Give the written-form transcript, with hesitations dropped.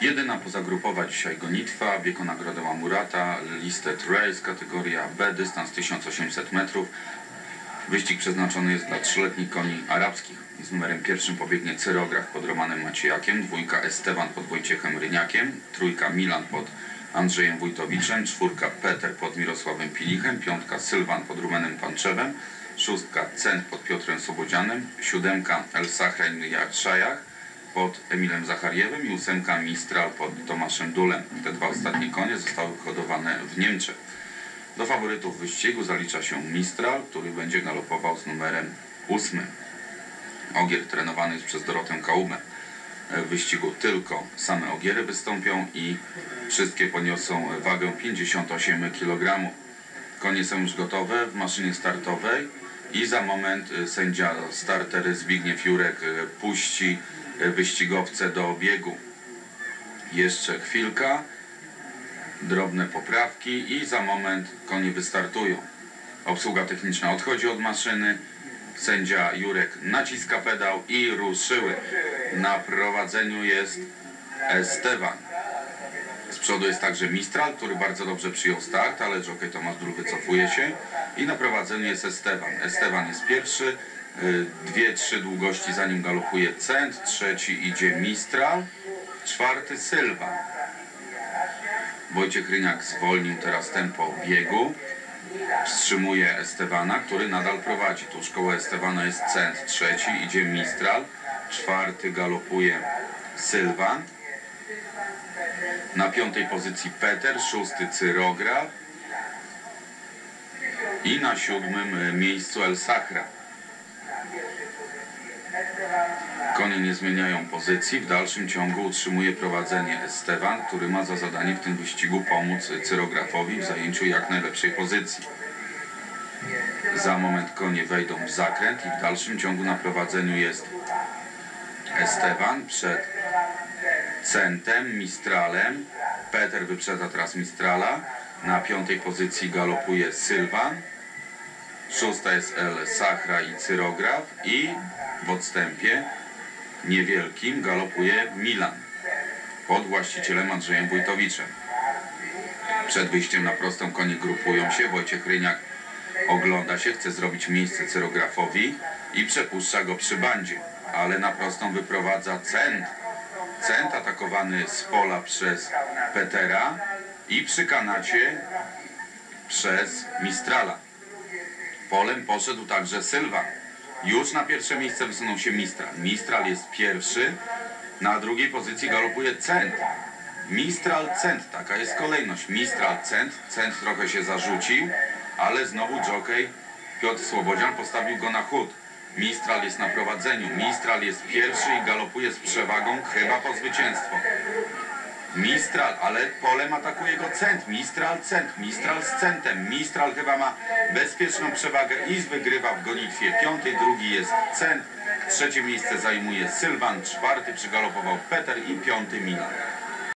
Jedyna pozagrupowa dzisiaj gonitwa, bieg o nagrodę Łamurata, Listed Race, kategoria B, dystans 1800 metrów. Wyścig przeznaczony jest dla 3-letnich koni arabskich. Z numerem pierwszym pobiegnie Cyrograf pod Romanem Maciejakiem, dwójka Esteban pod Wojciechem Ryniakiem, trójka Milan pod Andrzejem Wójtowiczem, czwórka Peter pod Mirosławem Pilichem, piątka Sylwan pod Rumenem Panczewem, szóstka Cent pod Piotrem Sobodzianem, siódemka El Sahrain Jarszajach pod Emilem Zachariewem i ósemka Mistral pod Tomaszem Dulem. Te dwa ostatnie konie zostały hodowane w Niemczech. Do faworytów wyścigu zalicza się Mistral, który będzie galopował z numerem 8. Ogier trenowany jest przez Dorotę Kaubę. W wyścigu tylko same ogiery wystąpią i wszystkie poniosą wagę 58 kg. Konie są już gotowe w maszynie startowej i za moment sędzia starter Zbigniew Jurek puści wyścigowce do biegu. Jeszcze chwilka, drobne poprawki i za moment konie wystartują. Obsługa techniczna odchodzi od maszyny, sędzia Jurek naciska pedał i ruszyły. Na prowadzeniu jest Esteban. Z przodu jest także Mistral, który bardzo dobrze przyjął start, ale jockey Tomasz Dul wycofuje się i na prowadzeniu jest Esteban. Esteban jest pierwszy, 2-3 długości za nim galopuje Cent, trzeci idzie Mistral, czwarty Sylwan. Wojciech Ryniak zwolnił teraz tempo biegu, wstrzymuje Estebana, który nadal prowadzi. Tuż koło Estebana jest Cent, trzeci idzie Mistral, czwarty galopuje Sylwan. Na piątej pozycji Peter, szósty Cyrograf i na siódmym miejscu El Sahra. Konie nie zmieniają pozycji, w dalszym ciągu utrzymuje prowadzenie Esteban, który ma za zadanie w tym wyścigu pomóc Cyrografowi w zajęciu jak najlepszej pozycji. Za moment konie wejdą w zakręt i w dalszym ciągu na prowadzeniu jest Esteban przed Centem, Mistralem. Peter wyprzedza teraz Mistrala. Na piątej pozycji galopuje Sylwan. Szósta jest El Sahra i Cyrograf i w odstępie niewielkim galopuje Milan pod właścicielem Andrzejem Wójtowiczem. Przed wyjściem na prostą konie grupują się. Wojciech Ryniak ogląda się, chce zrobić miejsce Cyrografowi i przepuszcza go przy bandzie, ale na prostą wyprowadza Cent. Cent atakowany z pola przez Petera i przy kanacie przez Mistrala. Polem poszedł także Sylwan. Już na pierwsze miejsce wysunął się Mistral. Mistral jest pierwszy, na drugiej pozycji galopuje Cent. Mistral, Cent, taka jest kolejność. Mistral, Cent, Cent trochę się zarzucił, ale znowu jockey Piotr Słobodzian postawił go na chód. Mistral jest na prowadzeniu, Mistral jest pierwszy i galopuje z przewagą chyba po zwycięstwo. Mistral, ale polem atakuje go Cent, Mistral, Cent, Mistral z Centem. Mistral chyba ma bezpieczną przewagę i wygrywa w gonitwie. Piąty, drugi jest Cent, trzecie miejsce zajmuje Sylwan, czwarty przygalopował Peter i piąty Milan.